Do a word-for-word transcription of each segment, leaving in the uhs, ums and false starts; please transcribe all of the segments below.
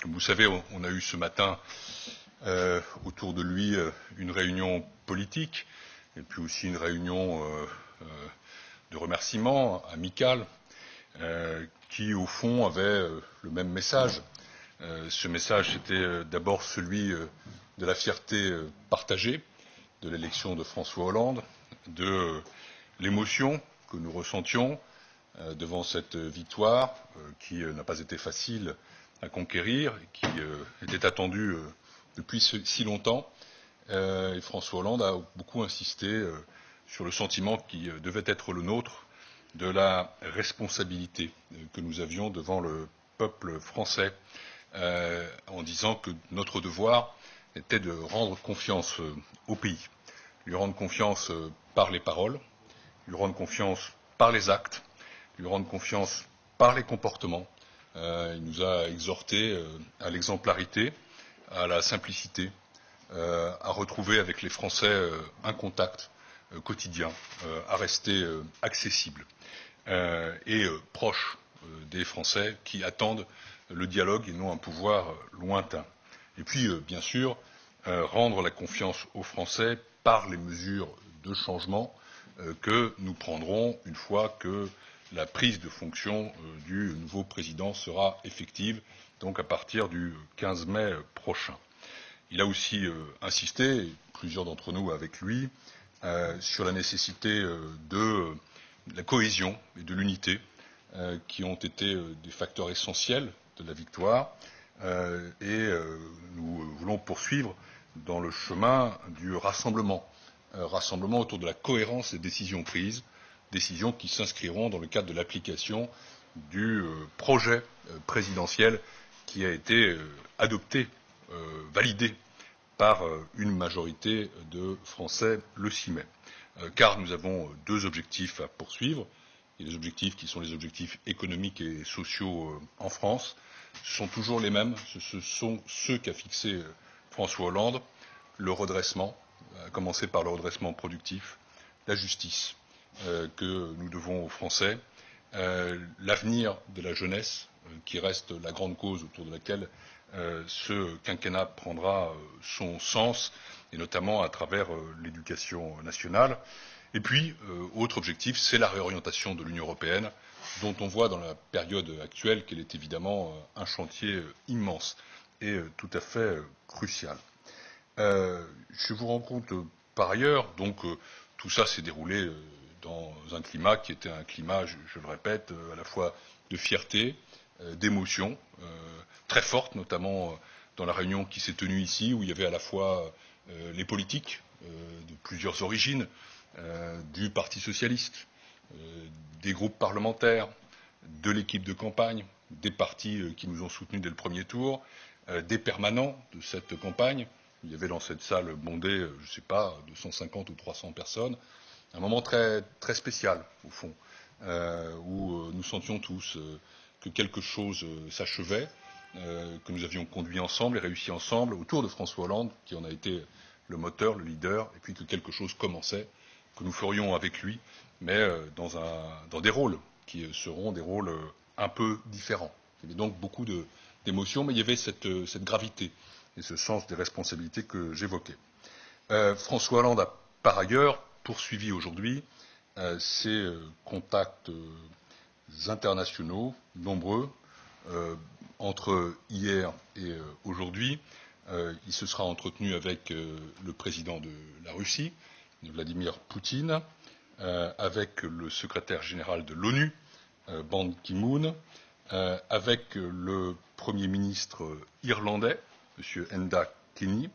Comme vous savez, on a eu ce matin euh, autour de lui une réunion politique et puis aussi une réunion euh, euh, de remerciements amicale euh, qui, au fond, avait euh, le même message. Euh, ce message, c'était euh, d'abord celui euh, de la fierté euh, partagée de l'élection de François Hollande, de euh, l'émotion que nous ressentions euh, devant cette victoire euh, qui euh, n'a pas été facile à conquérir et qui euh, était attendue euh, depuis si longtemps. Euh, et François Hollande a beaucoup insisté euh, sur le sentiment qui euh, devait être le nôtre de la responsabilité euh, que nous avions devant le peuple français, euh, en disant que notre devoir était de rendre confiance euh, au pays, lui rendre confiance euh, par les paroles, lui rendre confiance par les actes, lui rendre confiance par les comportements. Euh, il nous a exhortés euh, à l'exemplarité, à la simplicité, euh, à retrouver avec les Français euh, un contact euh, quotidien, euh, à rester euh, accessible euh, et euh, proche euh, des Français qui attendent le dialogue et non un pouvoir euh, lointain. Et puis, euh, bien sûr, euh, rendre la confiance aux Français par les mesures de changement euh, que nous prendrons une fois que la prise de fonction euh, du nouveau président sera effective, donc à partir du quinze mai prochain. Il a aussi euh, insisté, et plusieurs d'entre nous avec lui, euh, sur la nécessité euh, de euh, la cohésion et de l'unité, euh, qui ont été euh, des facteurs essentiels de la victoire, euh, et euh, nous voulons poursuivre dans le chemin du rassemblement, euh, rassemblement autour de la cohérence des décisions prises, décisions qui s'inscriront dans le cadre de l'application du euh, projet euh, présidentiel qui a été euh, adopté, euh, validé par euh, une majorité de Français le six mai. Euh, car nous avons deux objectifs à poursuivre. Il y a des objectifs qui sont les objectifs économiques et sociaux euh, en France. Ce sont toujours les mêmes. Ce, ce sont ceux qu'a fixé euh, François Hollande. Le redressement, à commencer par le redressement productif, la justice euh, que nous devons aux Français, euh, l'avenir de la jeunesse, euh, qui reste la grande cause autour de laquelle euh, ce quinquennat prendra euh, son sens, et notamment à travers euh, l'éducation nationale. Et puis, euh, autre objectif, c'est la réorientation de l'Union européenne, dont on voit dans la période actuelle qu'elle est évidemment euh, un chantier euh, immense et euh, tout à fait euh, crucial. Euh, je vous rends compte euh, par ailleurs, donc euh, tout ça s'est déroulé euh, dans un climat qui était un climat, je, je le répète, euh, à la fois de fierté, euh, d'émotion, euh, très forte, notamment euh, dans la réunion qui s'est tenue ici, où il y avait à la fois euh, les politiques euh, de plusieurs origines, euh, du Parti socialiste, euh, des groupes parlementaires, de l'équipe de campagne, des partis euh, qui nous ont soutenus dès le premier tour, euh, des permanents de cette campagne. Il y avait dans cette salle bondée, je ne sais pas, deux cent cinquante ou trois cents personnes. Un moment très, très spécial, au fond, euh, où euh, nous sentions tous euh, que quelque chose euh, s'achevait, euh, que nous avions conduit ensemble et réussi ensemble autour de François Hollande, qui en a été le moteur, le leader, et puis que quelque chose commençait, que nous ferions avec lui, mais euh, dans, un, dans des rôles qui seront des rôles euh, un peu différents. Il y avait donc beaucoup d'émotions, mais il y avait cette, cette gravité et ce sens des responsabilités que j'évoquais. Euh, François Hollande a par ailleurs poursuivi aujourd'hui euh, ses euh, contacts euh, internationaux nombreux euh, entre hier et euh, aujourd'hui. Euh, il se sera entretenu avec euh, le président de la Russie, Vladimir Poutine, euh, avec le secrétaire général de l'ONU, euh, Ban Ki-moon, euh, avec le premier ministre irlandais, M. Enda Kenny,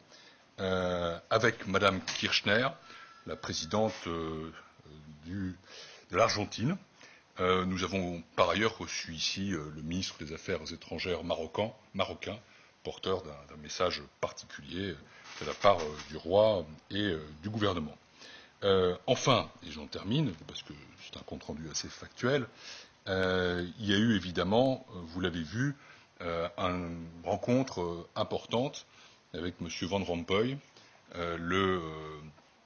euh, avec Mme Kirchner, la présidente euh, du, de l'Argentine. Euh, nous avons par ailleurs reçu ici euh, le ministre des Affaires étrangères marocain, marocain porteur d'un message particulier de la part euh, du roi et euh, du gouvernement. Euh, enfin, et j'en termine, parce que c'est un compte rendu assez factuel, euh, il y a eu évidemment, vous l'avez vu, euh, une rencontre euh, importante avec M. Van Rompuy, euh, le euh,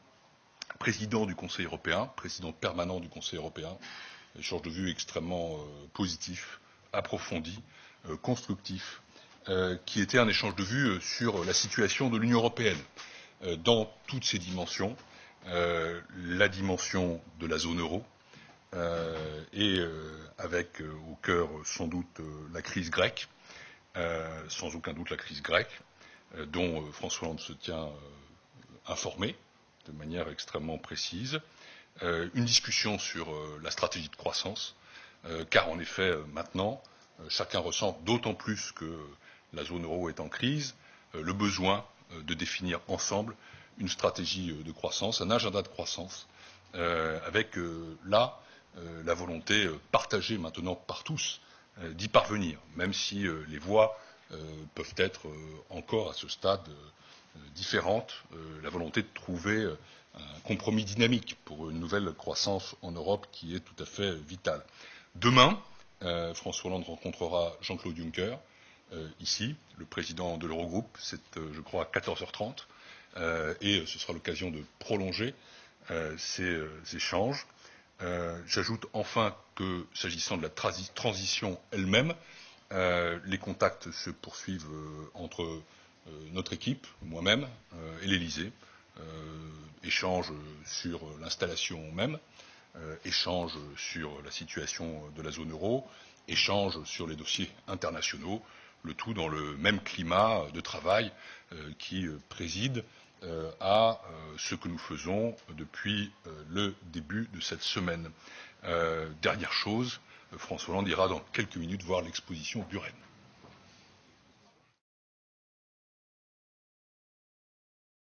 président du Conseil européen, président permanent du Conseil européen, échange de vues extrêmement euh, positif, approfondi, euh, constructif, euh, qui était un échange de vues sur la situation de l'Union européenne euh, dans toutes ses dimensions, euh, la dimension de la zone euro, euh, et euh, avec euh, au cœur sans doute euh, la crise grecque, euh, sans aucun doute la crise grecque, euh, dont euh, François Hollande se tient euh, informé de manière extrêmement précise, euh, une discussion sur euh, la stratégie de croissance, euh, car en effet euh, maintenant euh, chacun ressent d'autant plus que la zone euro est en crise euh, le besoin euh, de définir ensemble une stratégie euh, de croissance, un agenda de croissance, euh, avec euh, là euh, la volonté euh, partagée maintenant par tous euh, d'y parvenir, même si euh, les voies euh, peuvent être euh, encore à ce stade euh, différentes, euh, la volonté de trouver euh, un compromis dynamique pour une nouvelle croissance en Europe qui est tout à fait vitale. Demain, euh, François Hollande rencontrera Jean-Claude Juncker, euh, ici, le président de l'Eurogroupe, c'est euh, je crois à quatorze heures trente, euh, et ce sera l'occasion de prolonger euh, ces euh, échanges. Euh, J'ajoute enfin que, s'agissant de la transition elle-même, euh, les contacts se poursuivent euh, entre euh, notre équipe, moi-même euh, et l'Élysée, euh, échanges sur l'installation même, euh, échanges sur la situation de la zone euro, échanges sur les dossiers internationaux, le tout dans le même climat de travail euh, qui euh, préside euh, à euh, ce que nous faisons depuis euh, le début de cette semaine. Euh, dernière chose, François Hollande ira dans quelques minutes voir l'exposition Buren.